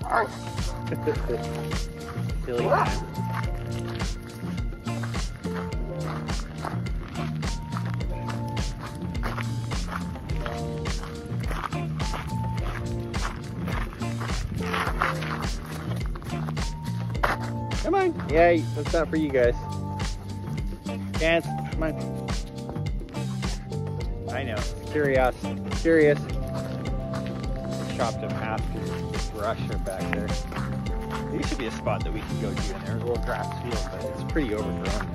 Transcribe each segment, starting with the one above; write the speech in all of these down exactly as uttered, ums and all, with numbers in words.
Silly man. Come on. Yeah, that's not for you guys. Dance. Come on. I know. Curious. Curious. Chopped him half because this brush are back there. There used to be a spot that we could go to, and there's a little grass field, but it's pretty overgrown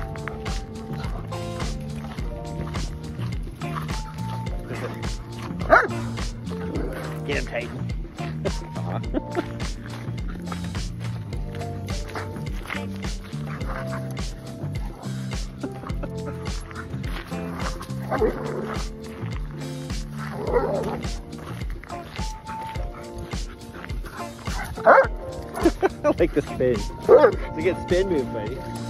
now. Get him tight. Uh-huh. I like the spin. It's a good spin move, buddy.